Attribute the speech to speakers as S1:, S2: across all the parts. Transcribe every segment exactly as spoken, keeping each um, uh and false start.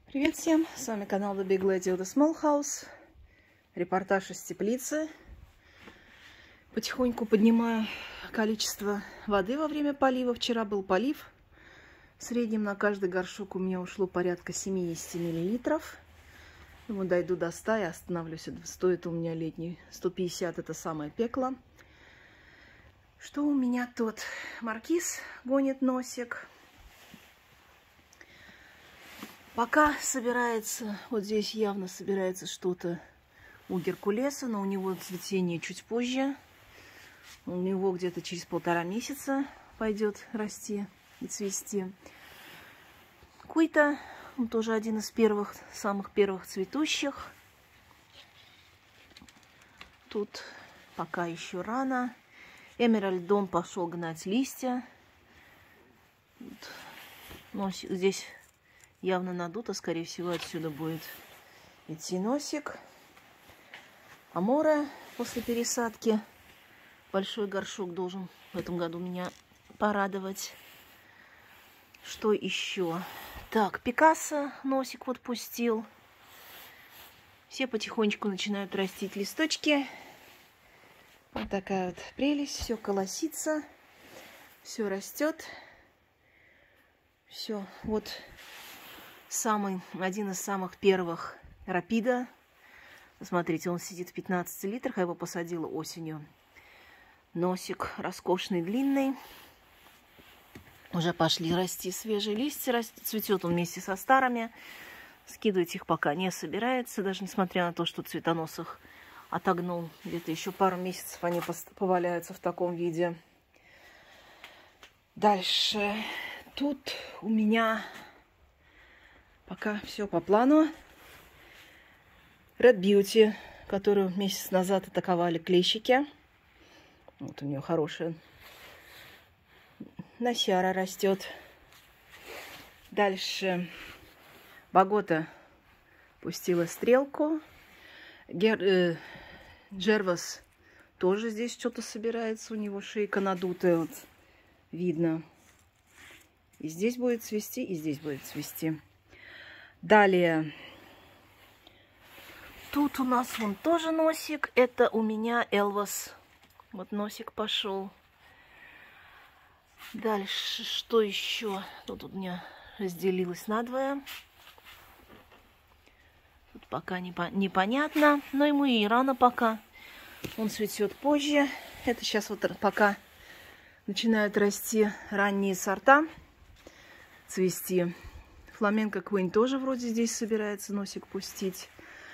S1: Привет всем! С вами канал The Big Lady of the Small House. Репортаж из теплицы. Потихоньку поднимаю количество воды во время полива. Вчера был полив. В среднем на каждый горшок у меня ушло порядка семьдесят миллилитров. Думаю, дойду до ста и остановлюсь. Стоит у меня летний сто пятьдесят, это самое пекло. Что у меня тут? Маркиз гонит носик. Пока собирается, вот здесь явно собирается что-то у Геркулеса, но у него цветение чуть позже. У него где-то через полтора месяца пойдет расти и цвести. Куйта, он тоже один из первых, самых первых цветущих. Тут пока еще рано. Эмеральд Дом пошел гнать листья. Вот. Носик здесь явно надуто, скорее всего, отсюда будет идти носик. Амора после пересадки. Большой горшок должен в этом году меня порадовать. Что еще? Так, Пикассо носик вот пустил. Все потихонечку начинают растить листочки. Вот такая вот прелесть. Все колосится. Все растет. Все. Вот самый, один из самых первых рапида. Смотрите, он сидит в пятнадцати литрах. Я его посадила осенью. Носик роскошный, длинный. Уже пошли расти свежие листья. Цветет он вместе со старыми. Скидывать их пока не собирается. Даже несмотря на то, что цветонос их отогнул. Где-то еще пару месяцев они поваляются в таком виде. Дальше. Тут у меня пока все по плану. Red Beauty, которую месяц назад атаковали клещики. Вот у нее хорошая носяра растет. Дальше Богота пустила стрелку. Гер, э, Джервас тоже здесь что-то собирается. У него шейка надутая. Вот, видно. И здесь будет цвести, и здесь будет цвести. Далее. Тут у нас вон тоже носик. Это у меня Элвас. Вот носик пошел. Дальше, что еще? Тут у меня разделилось надвое. Тут пока непо непонятно. Но ему и рано пока. Он цветет позже. Это сейчас вот пока начинают расти ранние сорта. Цвести. Фламенко Квин тоже вроде здесь собирается носик пустить.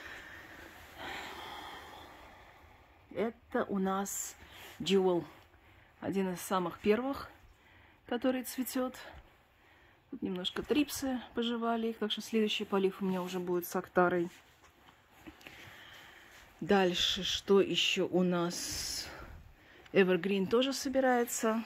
S1: Это у нас Jewel. Один из самых первых, который цветет. Тут немножко трипсы пожевали. Так что следующий полив у меня уже будет с Актарой. Дальше, что еще у нас? Evergreen тоже собирается.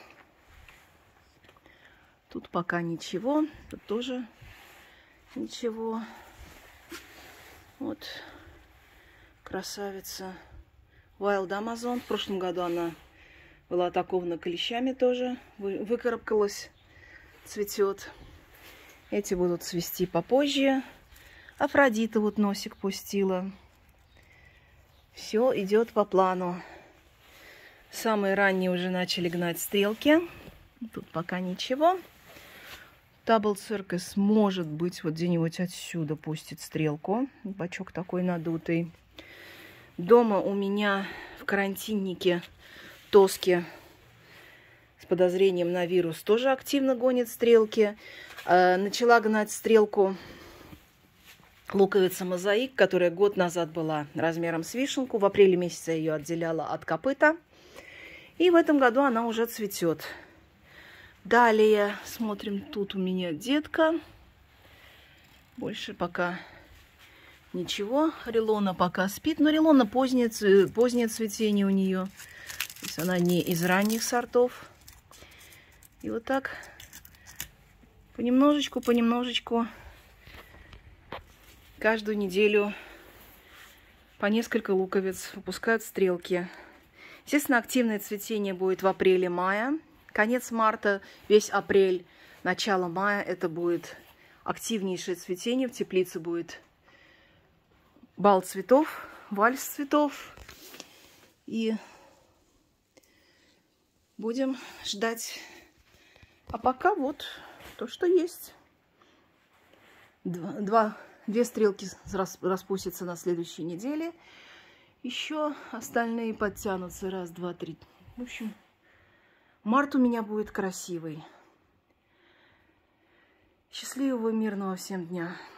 S1: Тут пока ничего. Тут тоже ничего. Вот. Красавица. Wild Amazon. В прошлом году она была атакована клещами тоже. Вы, выкарабкалась. Цветет. Эти будут цвести попозже. Афродита вот носик пустила. Все идет по плану. Самые ранние уже начали гнать стрелки. Тут пока ничего. Double Circus может быть вот где-нибудь отсюда пустит стрелку. Бачок такой надутый. Дома у меня в карантиннике Тоски с подозрением на вирус тоже активно гонит стрелки. Э, начала гнать стрелку луковица Мозаик, которая год назад была размером с вишенку. В апреле месяце ее отделяла от копыта. И в этом году она уже цветет. Далее смотрим, тут у меня детка. Больше пока ничего. Релона пока спит. Но Релона позднее, позднее цветение у нее. То есть она не из ранних сортов. И вот так понемножечку, понемножечку. Каждую неделю по несколько луковиц выпускают стрелки. Естественно, активное цветение будет в апреле-мае. Конец марта, весь апрель, начало мая это будет активнейшее цветение. В теплице будет бал цветов, вальс цветов. И будем ждать. А пока вот то, что есть. Два, два, две стрелки распустятся на следующей неделе. Еще остальные подтянутся. Раз, два, три. В общем, март у меня будет красивый. Счастливого, мирного всем дня.